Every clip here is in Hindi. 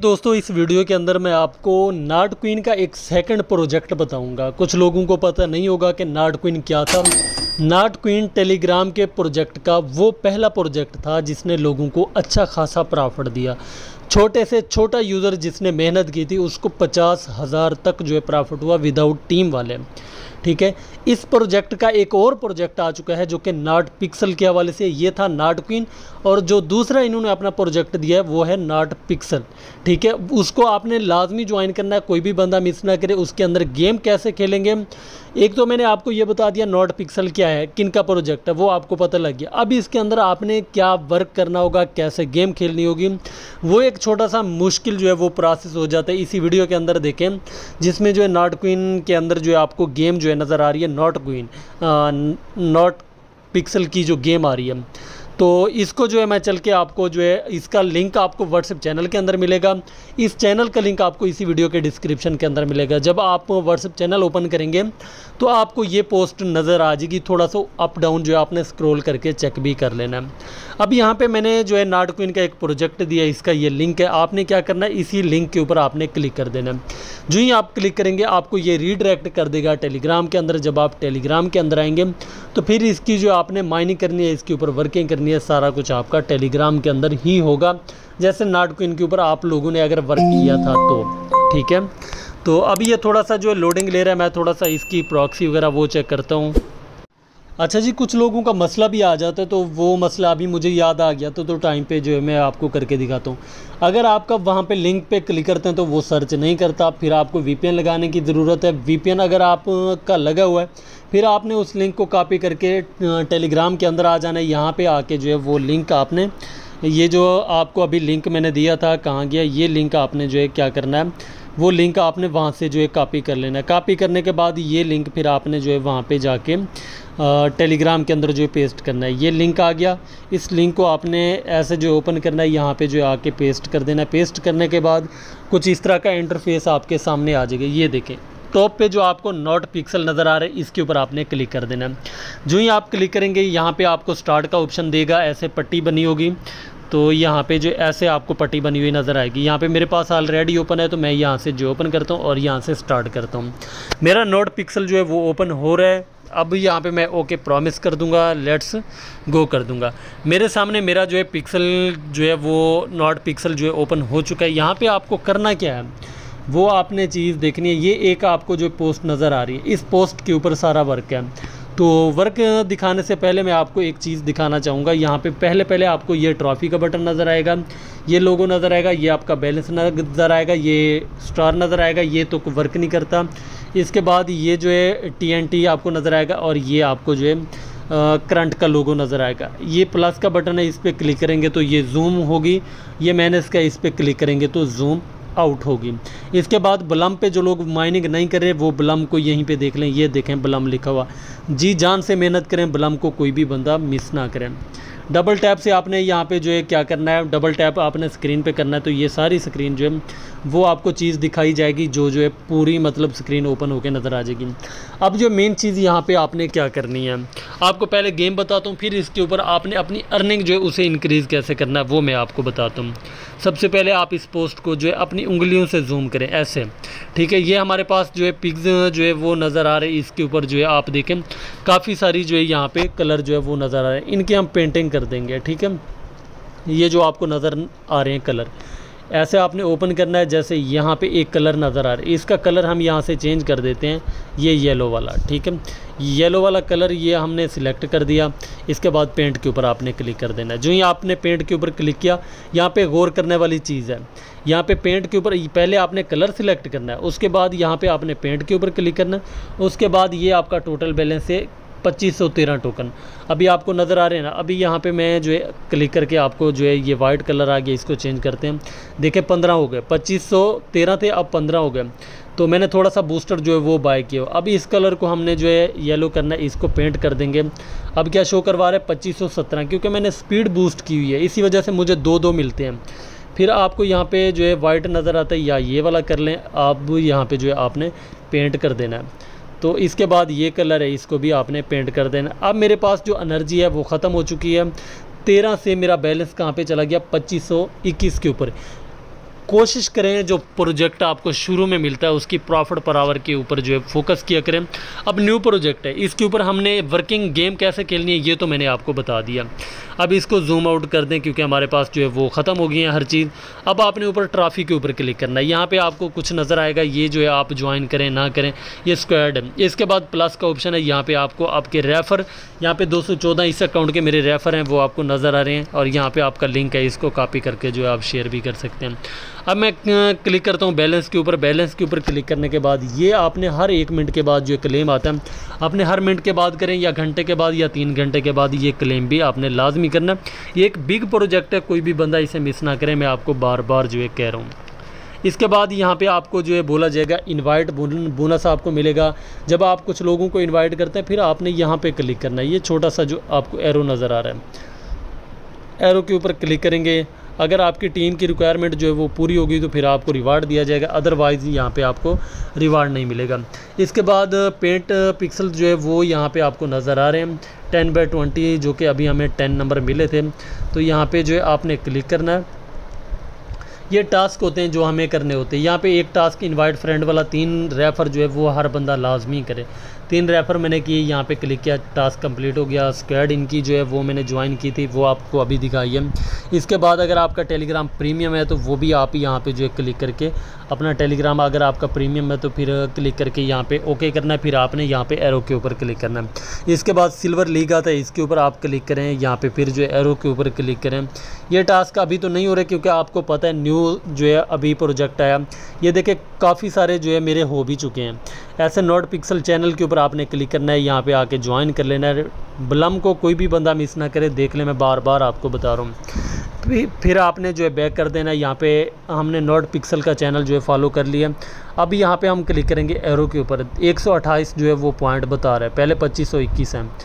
दोस्तों इस वीडियो के अंदर मैं आपको नार्ड क्वीन का एक सेकंड प्रोजेक्ट बताऊंगा। कुछ लोगों को पता नहीं होगा कि नार्ड क्वीन क्या था। नार्ड क्वीन टेलीग्राम के प्रोजेक्ट का वो पहला प्रोजेक्ट था जिसने लोगों को अच्छा खासा प्रॉफिट दिया। छोटे से छोटा यूज़र जिसने मेहनत की थी उसको 50,000 तक जो है प्रॉफिट हुआ विदाउट टीम वाले। ठीक है, इस प्रोजेक्ट का एक और प्रोजेक्ट आ चुका है जो कि नार्ड पिक्सल के हवाले से। ये था नार्ड क्वीन और जो दूसरा इन्होंने अपना प्रोजेक्ट दिया है वो है नार्ड पिक्सल। ठीक है, उसको आपने लाजमी ज्वाइन करना है, कोई भी बंदा मिस ना करे। उसके अंदर गेम कैसे खेलेंगे, एक तो मैंने आपको ये बता दिया नार्ड पिक्सल क्या है, किन का प्रोजेक्ट है, वो आपको पता लग गया। अब इसके अंदर आपने क्या वर्क करना होगा, कैसे गेम खेलनी होगी, वो एक छोटा सा मुश्किल जो है वो प्रोसेस हो जाता है। इसी वीडियो के अंदर देखें जिसमें जो है नार्ड क्वीन के अंदर जो है आपको गेम जो है नज़र आ रही है, नार्ड पिक्सल की जो गेम आ रही है। तो इसको जो है मैं चल के आपको जो है इसका लिंक आपको व्हाट्सएप चैनल के अंदर मिलेगा। इस चैनल का लिंक आपको इसी वीडियो के डिस्क्रिप्शन के अंदर मिलेगा। जब आप व्हाट्सएप चैनल ओपन करेंगे तो आपको ये पोस्ट नज़र आ जाएगी। थोड़ा सा अप डाउन जो है आपने स्क्रॉल करके चेक भी कर लेना है। अब यहाँ पे मैंने जो है नार्ड क्वीन का एक प्रोजेक्ट दिया, इसका ये लिंक है। आपने क्या करना है, इसी लिंक के ऊपर आपने क्लिक कर देना है। जो ही आप क्लिक करेंगे आपको ये रीडायरेक्ट कर देगा टेलीग्राम के अंदर। जब आप टेलीग्राम के अंदर आएंगे तो फिर इसकी जो आपने माइनिंग करनी है, इसके ऊपर वर्किंग करनी है, सारा कुछ आपका टेलीग्राम के अंदर ही होगा जैसे नार्ड क्वीन के ऊपर आप लोगों ने अगर वर्क किया था तो। ठीक है, तो अभी ये थोड़ा सा जो है लोडिंग ले रहा है, मैं थोड़ा सा इसकी प्रॉक्सी वगैरह वो चेक करता हूँ। अच्छा जी, कुछ लोगों का मसला भी आ जाता है तो वो मसला अभी मुझे याद आ गया तो टाइम पे जो है मैं आपको करके दिखाता हूँ। अगर आपका वहाँ पे लिंक पे क्लिक करते हैं तो वो सर्च नहीं करता, फिर आपको VPN लगाने की ज़रूरत है। VPN अगर आपका लगा हुआ है फिर आपने उस लिंक को कॉपी करके टेलीग्राम के अंदर आ जाना है। यहाँ पर आके जो है वो लिंक आपने, ये जो आपको अभी लिंक मैंने दिया था कहाँ गया, ये लिंक आपने जो है क्या करना है, वो लिंक आपने वहाँ से जो है कॉपी कर लेना है। कॉपी करने के बाद ये लिंक फिर आपने जो है वहाँ पे जाके टेलीग्राम के अंदर जो है पेस्ट करना है। ये लिंक आ गया, इस लिंक को आपने ऐसे जो ओपन करना है, यहाँ पे जो है आके पेस्ट कर देना है। पेस्ट करने के बाद कुछ इस तरह का इंटरफेस आपके सामने आ जाएगा। ये देखें टॉप पे जो आपको नार्ड पिक्सल नज़र आ रहा है इसके ऊपर आपने क्लिक कर देना है। जो ही आप क्लिक करेंगे यहाँ पे आपको स्टार्ट का ऑप्शन देगा, ऐसे पट्टी बनी होगी। तो यहाँ पे जो ऐसे आपको पट्टी बनी हुई नज़र आएगी। यहाँ पे मेरे पास ऑलरेडी ओपन है तो मैं यहाँ से जो ओपन करता हूँ और यहाँ से स्टार्ट करता हूँ। मेरा नार्ड पिक्सल जो है वो ओपन हो रहा है। अब यहाँ पे मैं ओके प्रॉमिस कर दूँगा, लेट्स गो कर दूँगा। मेरे सामने मेरा जो है पिक्सल जो है वो नार्ड पिक्सल जो है ओपन हो चुका है। यहाँ पर आपको करना क्या है वो आपने चीज़ देखनी है। ये एक आपको जो पोस्ट नज़र आ रही है, इस पोस्ट के ऊपर सारा वर्क है। तो वर्क दिखाने से पहले मैं आपको एक चीज़ दिखाना चाहूँगा। यहाँ पे पहले आपको ये ट्रॉफ़ी का बटन नज़र आएगा, ये लोगो नज़र आएगा, ये आपका बैलेंस नज़र आएगा, ये स्टार नज़र आएगा, ये तो वर्क नहीं करता। इसके बाद ये जो है TNT आपको नज़र आएगा और ये आपको जो है करंट का लोगो नज़र आएगा। ये प्लस का बटन है, इस पर क्लिक करेंगे तो ये जूम होगी। ये मैनेज का, इस पर क्लिक करेंगे तो जूम आउट होगी। इसके बाद ब्लम पे जो लोग माइनिंग नहीं कर रहे वो ब्लम को यहीं पे देख लें, ये देखें ब्लम लिखा हुआ। जी जान से मेहनत करें, ब्लम को कोई भी बंदा मिस ना करें। डबल टैप से आपने यहाँ पे जो है क्या करना है, डबल टैप आपने स्क्रीन पे करना है तो ये सारी स्क्रीन जो है वो आपको चीज़ दिखाई जाएगी, जो है पूरी मतलब स्क्रीन ओपन होकर नज़र आ जाएगी। अब जो मेन चीज़ यहाँ पे आपने क्या करनी है, आपको पहले गेम बताता हूँ, फिर इसके ऊपर आपने अपनी अर्निंग जो है उसे इंक्रीज़ कैसे करना है वो मैं आपको बताता हूँ। सबसे पहले आप इस पोस्ट को जो है अपनी उंगलियों से जूम करें ऐसे। ठीक है, ये हमारे पास जो है पिग्स जो है वो नज़र आ रहे हैं। इसके ऊपर जो है आप देखें काफ़ी सारी जो है यहाँ पे कलर जो है वो नज़र आ रहे हैं, इनकी हम पेंटिंग कर देंगे। ठीक है, ये जो आपको नज़र आ रहे हैं कलर, ऐसे आपने ओपन करना है। जैसे यहाँ पे एक कलर नज़र आ रहा है, इसका कलर हम यहाँ से चेंज कर देते हैं, ये येलो वाला। ठीक है, येलो वाला कलर ये हमने सिलेक्ट कर दिया। इसके बाद पेंट के ऊपर आपने क्लिक कर देना है। जो ही आपने पेंट के ऊपर क्लिक किया, यहाँ पे गौर करने वाली चीज़ है, यहाँ पे पेंट के ऊपर पहले आपने कलर सिलेक्ट करना है, उसके बाद यहाँ पे आपने पेंट के ऊपर क्लिक करना है। उसके बाद ये आपका टोटल बैलेंस है 2513 टोकन अभी आपको नज़र आ रहे हैं ना। अभी यहाँ पे मैं जो है क्लिक करके आपको जो है ये वाइट कलर आ गया, इसको चेंज करते हैं। देखें 15 हो गए, 2513 थे अब 15 हो गए। तो मैंने थोड़ा सा बूस्टर जो है वो बाय किया। अभी इस कलर को हमने जो है येलो करना है, इसको पेंट कर देंगे। अब क्या शो करवा रहा है 2517, क्योंकि मैंने स्पीड बूस्ट की हुई है, इसी वजह से मुझे 2-2 मिलते हैं। फिर आपको यहाँ पे जो है वाइट नज़र आता है, या ये वाला कर लें आप। यहाँ पे जो है आपने पेंट कर देना है। तो इसके बाद ये कलर है, इसको भी आपने पेंट कर देना। अब मेरे पास जो एनर्जी है वो ख़त्म हो चुकी है। 13 से मेरा बैलेंस कहाँ पे चला गया, 2521 के ऊपर। कोशिश करें जो प्रोजेक्ट आपको शुरू में मिलता है उसकी प्रॉफिट पर आवर के ऊपर जो है फोकस किया करें। अब न्यू प्रोजेक्ट है, इसके ऊपर हमने वर्किंग गेम कैसे खेलनी है ये तो मैंने आपको बता दिया। अब इसको जूम आउट कर दें क्योंकि हमारे पास जो है वो ख़त्म हो गई है हर चीज़। अब आपने ऊपर ट्रॉफी के ऊपर क्लिक करना है, यहाँ पे आपको कुछ नज़र आएगा, ये जो है आप ज्वाइन करें ना करें ये स्क्वाड है। इसके बाद प्लस का ऑप्शन है, यहाँ पे आपको आपके रेफ़र, यहाँ पे 214 इस अकाउंट के मेरे रेफ़र हैं वो आपको नज़र आ रहे हैं, और यहाँ पे आपका लिंक है, इसको कॉपी करके जो है आप शेयर भी कर सकते हैं। अब मैं क्लिक करता हूँ बैलेंस के ऊपर। बैलेंस के ऊपर क्लिक करने के बाद ये आपने हर 1 मिनट के बाद जो क्लेम आता है, आपने हर मिनट के बाद करें या घंटे के बाद या 3 घंटे के बाद ये क्लेम भी आपने लाजमी करना। ये एक बिग प्रोजेक्ट है, कोई भी बंदा इसे मिस ना करे, मैं आपको बार बार जो है कह रहा हूँ। इसके बाद यहाँ पे आपको जो है बोला जाएगा इनवाइट बोनस आपको मिलेगा। जब आप कुछ लोगों को इनवाइट करते हैं फिर आपने यहाँ पे क्लिक करना है, ये छोटा सा जो आपको एरो नज़र आ रहा है, एरो के ऊपर क्लिक करेंगे। अगर आपकी टीम की रिक्वायरमेंट जो है वो पूरी होगी तो फिर आपको रिवार्ड दिया जाएगा, अदरवाइज़ यहाँ पे आपको रिवार्ड नहीं मिलेगा। इसके बाद पेंट पिक्सल जो है वो यहाँ पे आपको नज़र आ रहे हैं 10/20, जो कि अभी हमें 10 नंबर मिले थे। तो यहाँ पे जो है आपने क्लिक करना है। ये टास्क होते हैं जो हमें करने होते हैं। यहाँ पे एक टास्क इनवाइट फ्रेंड वाला 3 रेफ़र जो है वो हर बंदा लाजमी करे। 3 रेफ़र मैंने किए, यहाँ पे क्लिक किया, टास्क कंप्लीट हो गया। स्क्वाड इनकी जो है वो मैंने ज्वाइन की थी, वो आपको अभी दिखाई है। इसके बाद अगर आपका टेलीग्राम प्रीमियम है तो वो भी आप यहाँ पे जो है क्लिक करके अपना टेलीग्राम, अगर आपका प्रीमियम है तो फिर क्लिक करके यहाँ पे ओके करना है, फिर आपने यहाँ पे एरो के ऊपर क्लिक करना है। इसके बाद सिल्वर लीग आता है, इसके ऊपर आप क्लिक करें, यहाँ पे फिर जो है एरो के ऊपर क्लिक करें। ये टास्क अभी तो नहीं हो रहे क्योंकि आपको पता है न्यू जो है अभी प्रोजेक्ट आया। ये देखें काफ़ी सारे जो है मेरे हो भी चुके हैं। ऐसे नोट पिक्सल चैनल के ऊपर आपने क्लिक करना है, यहाँ पे आके ज्वाइन कर लेना है। ब्लम को कोई भी बंदा मिस ना करे, देख ले, मैं बार बार आपको बता रहा हूँ। फिर आपने जो है बैक कर देना है। यहाँ पे हमने नोट पिक्सल का चैनल जो है फॉलो कर लिया। अब यहाँ पे हम क्लिक करेंगे एरो के ऊपर, 128 जो है वो पॉइंट बता रहा है, पहले 2521 हैं,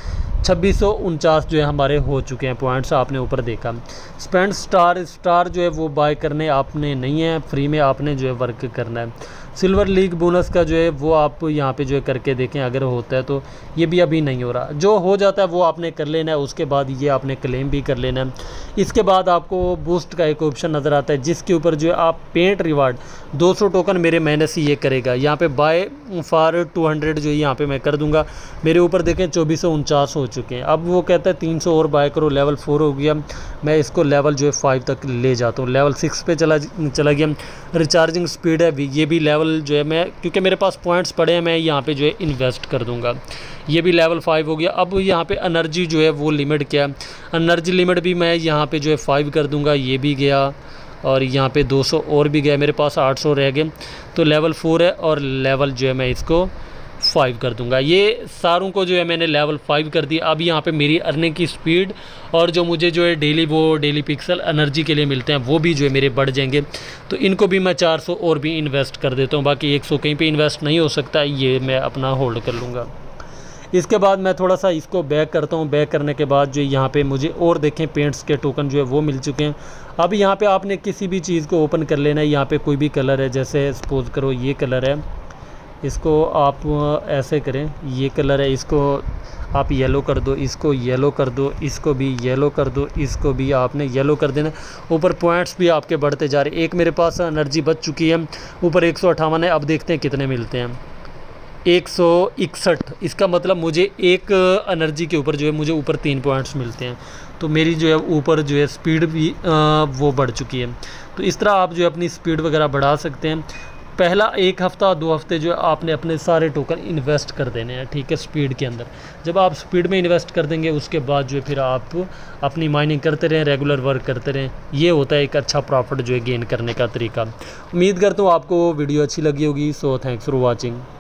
2649 जो है हमारे हो चुके हैं पॉइंट्स, आपने ऊपर देखा। स्पेंड स्टार जो है वो बाय करने आपने नहीं है, फ्री में आपने जो है वर्क करना है। सिल्वर लीग बोनस का जो है वो आप यहाँ पे जो है करके देखें, अगर होता है तो। ये भी अभी नहीं हो रहा, जो हो जाता है वो आपने कर लेना है, उसके बाद ये आपने क्लेम भी कर लेना है। इसके बाद आपको बूस्ट का एक ऑप्शन नज़र आता है जिसके ऊपर जो है आप पेंट रिवार्ड 200 टोकन मेरे महीने से ये करेगा। यहाँ पे बाय फॉर 200 जो यहाँ पे मैं कर दूंगा। मेरे ऊपर देखें 2449 हो चुके हैं। अब वो कहता है 300 और बाय करो, लेवल 4 हो गया। मैं इसको लेवल जो है 5 तक ले जाता हूँ, लेवल 6 पे चला गया। रिचार्जिंग स्पीड है, ये भी लेवल जो है मैं, क्योंकि मेरे पास पॉइंट्स पड़े हैं, मैं यहाँ पे जो है इन्वेस्ट कर दूंगा। ये भी लेवल 5 हो गया। अब यहाँ पे एनर्जी जो है वो लिमिट क्या है, एनर्जी लिमिट भी मैं यहाँ पे जो है 5 कर दूंगा, ये भी गया। और यहाँ पे 200 और भी गया, मेरे पास 800 रह गए। तो लेवल 4 है और लेवल जो है मैं इसको 5 कर दूंगा। ये सारों को जो है मैंने लेवल 5 कर दिया। अब यहाँ पे मेरी अर्निंग की स्पीड और जो मुझे जो है डेली पिक्सल एनर्जी के लिए मिलते हैं वो भी जो है मेरे बढ़ जाएंगे। तो इनको भी मैं 400 और भी इन्वेस्ट कर देता हूँ, बाकी 100 कहीं पे इन्वेस्ट नहीं हो सकता, ये मैं अपना होल्ड कर लूँगा। इसके बाद मैं थोड़ा सा इसको बैक करता हूँ। बैक करने के बाद जो यहाँ पे मुझे और देखें पेंट्स के टोकन जो है वो मिल चुके हैं। अब यहाँ पे आपने किसी भी चीज़ को ओपन कर लेना है। यहाँ पे कोई भी कलर है, जैसे सपोज करो ये कलर है, इसको आप ऐसे करें, ये कलर है, इसको आप येलो कर दो, इसको येलो कर दो, इसको भी येलो कर दो, इसको भी आपने येलो कर देना। ऊपर पॉइंट्स भी आपके बढ़ते जा रहे हैं। एक मेरे पास एनर्जी बच चुकी है, ऊपर 158 है। अब देखते हैं कितने मिलते हैं, 161। इसका मतलब मुझे एक एनर्जी के ऊपर जो है मुझे ऊपर 3 पॉइंट्स मिलते हैं। तो मेरी जो है ऊपर जो है स्पीड भी वो बढ़ चुकी है। तो इस तरह आप जो है अपनी स्पीड वगैरह बढ़ा सकते हैं। पहला 1 हफ़्ता 2 हफ्ते जो है आपने अपने सारे टोकन इन्वेस्ट कर देने हैं, ठीक है, स्पीड के अंदर। जब आप स्पीड में इन्वेस्ट कर देंगे उसके बाद जो है फिर आप अपनी माइनिंग करते रहें, रेगुलर वर्क करते रहें। ये होता है एक अच्छा प्रॉफिट जो है गेन करने का तरीका। उम्मीद करता हूँ आपको वीडियो अच्छी लगी होगी। So thanks for watching.